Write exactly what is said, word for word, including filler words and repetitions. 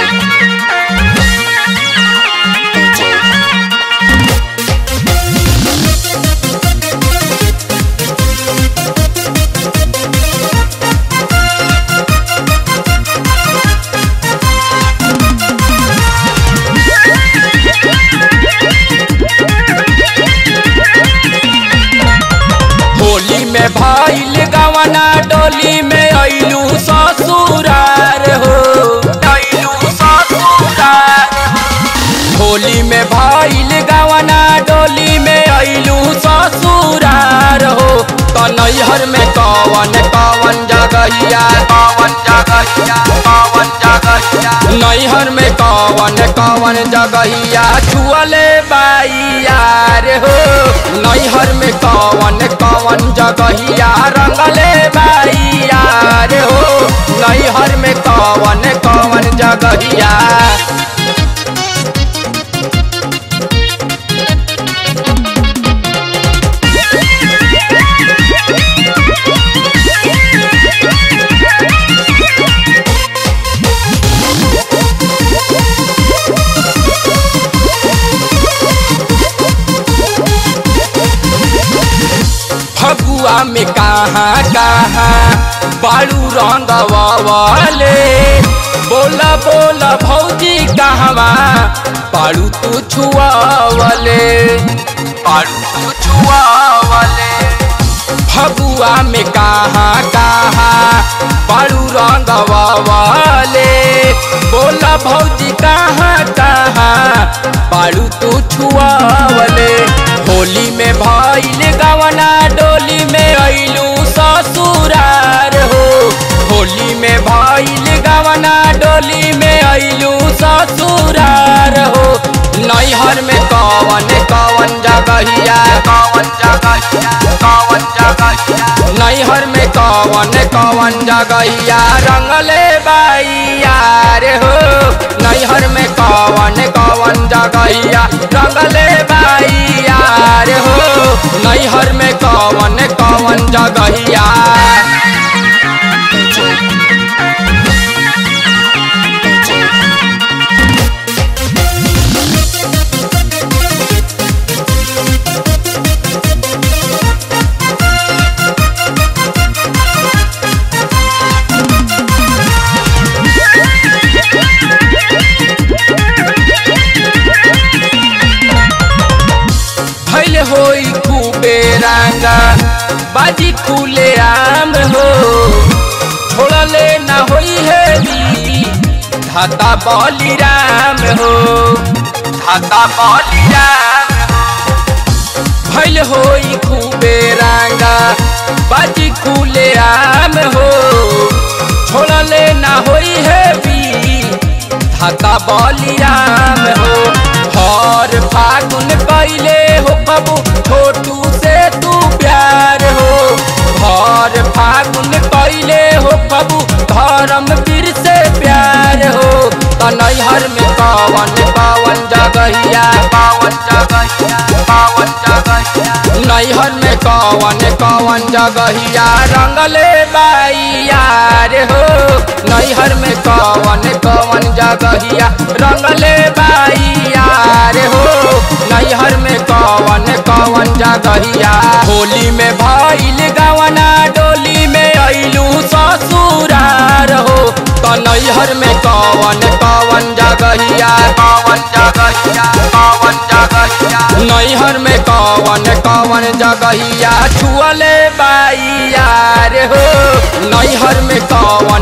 भइल गवना डोली में अइलू ससुरार हो अइलू ससुरार होली में भइल गवना डोली में अइलू ससुरार हो त नैहर में कवन कवन जगहिया कवन जगहिया कवन जगहिया नैहर में कवन कवन जगहिया छुअले बाई यार हो नैहर में कवन कवन जगहिया रंगले बाई यार हो नैहर में कवन कवन जगहिया फगुआ में कहाँ कहाँ बालू रंगवाले बोला बोला भौजी कहवा बालू तू छुआवले बालू तू छुआवले फगुआ में कहाँ कहाँ बालू रंगवाले बोला भौजी कहाँ कहाँ बालू तू छुआवले होली में भइल गवना डोली में अइलू ससुरार हो होली में भइल गवना डोली में अइलू ससुरार हो नैहर में कवन कवन जगहिया कवन जगहिया कवन जगहिया नैहर में कवन कवन जगहिया रंगले बाई यार हो नैहर में कवन कवन जगहिया रंगले बाई यार हो नैहर में कवन कवन जगहिया होई खूबे रंगा बाजी खुले आम हो छोड़ले न होई है भी धाता बली राम हो धाता बली राम भइल होई खूबे रंगा बाजी खुले आम हो छोड़ले न होई है भी धाता बली राम हो हर फागुन कैले हो कबू छोटू से तू प्यार हो हर फागुन कैले हो कबू धर्म वीर से प्यार हो त नैहर में कवन कवन जगहिया कवन जगहिया कवन जगहिया नैहर में कवन कवन जगहिया रंगले बाई यार हो नैहर में कवन कवन जगहिया रंगले बाई यार हो नैहर में कवन कवन जगहिया होली में भइल गवना डोली में अइलू ससुरार हो त नैहर में कवन कवन जगहिया कवन जगहिया कवन जगहिया नैहर में कवन कवन जगहिया छुअले बाई यार हो नैहर में कवन